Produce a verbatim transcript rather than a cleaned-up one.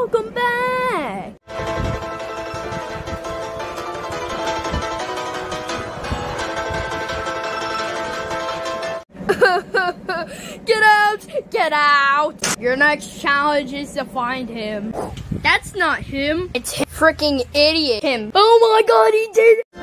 welcome back. Get out! Get out! Your next challenge is to find him. That's not him. It's him. Freaking idiot. Him. Oh my god, he did